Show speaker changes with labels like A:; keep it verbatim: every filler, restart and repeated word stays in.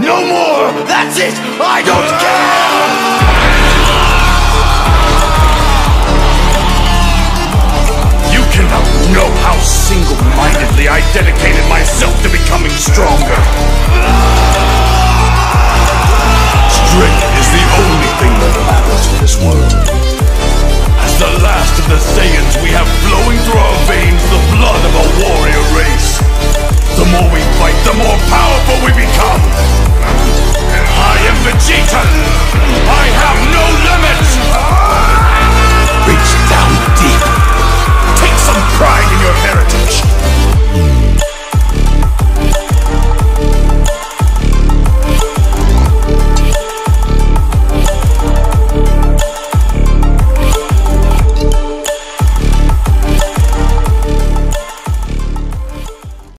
A: No more! That's it! I don't care! You cannot know how single-mindedly I dedicated myself to becoming stronger.